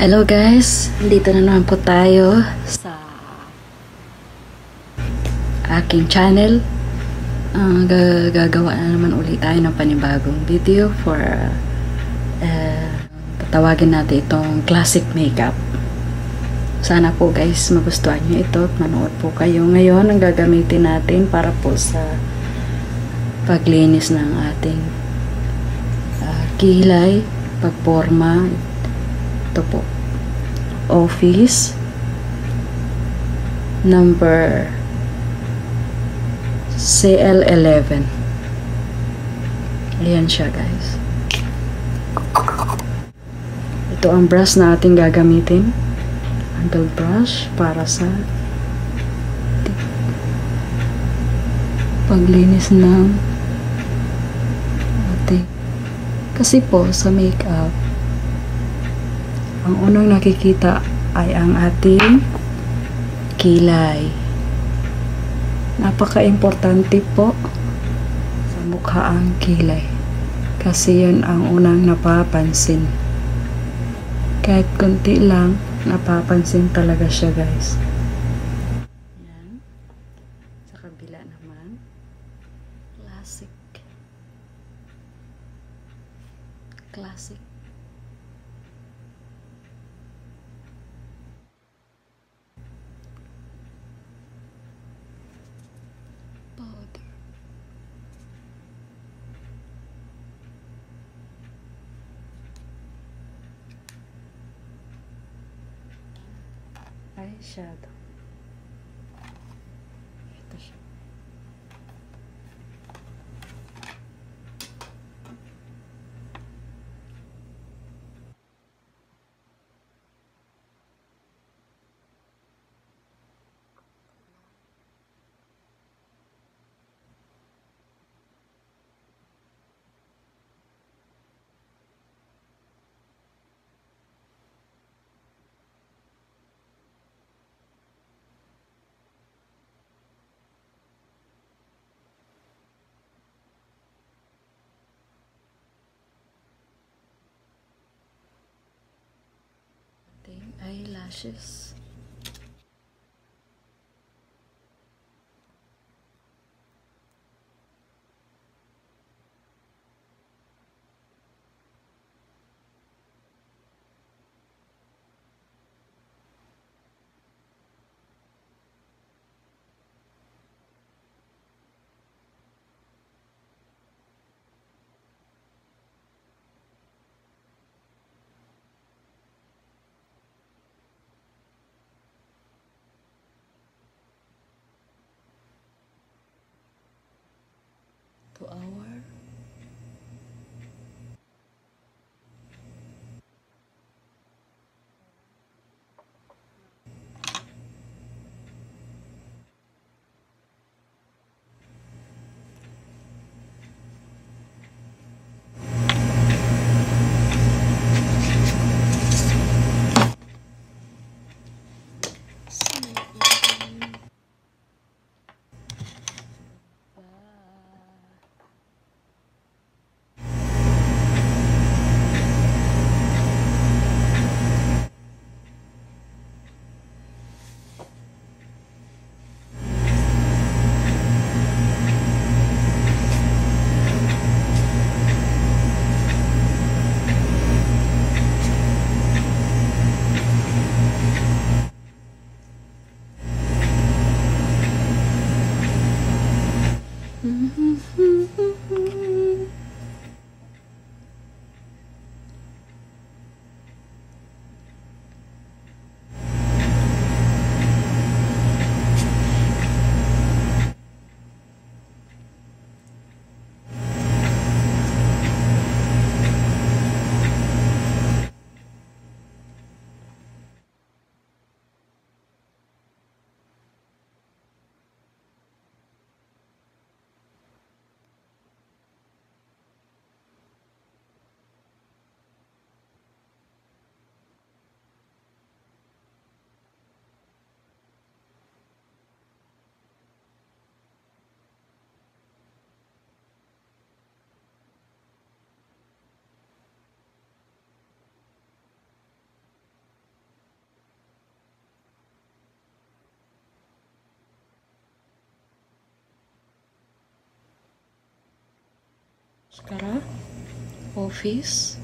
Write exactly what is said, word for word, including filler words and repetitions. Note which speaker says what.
Speaker 1: Hello guys, dito na naman po tayo sa aking channel. Uh, gagawa na naman ulit tayo ng panibagong video for uh, tatawagin natin itong classic makeup. Sana po guys magustuhan nyo ito at manood po kayo. Ngayon ang gagamitin natin para po sa paglinis ng ating uh, kilay, pagporma. Ito po, Office number C L eleven. Ayan siya guys. Ito ang brush na ating gagamitin, handle brush para sa paglinis ng ating, kasi po sa makeup ang unang nakikita ay ang ating kilay. Napaka-importante po sa mukha ang kilay kasi yun ang unang napapansin. Kahit konti lang, napapansin talaga siya guys. Yan. Sa kabila naman, classic. Classic. Eyeshadow. Ito siya. Eyelashes. Mascara. Office.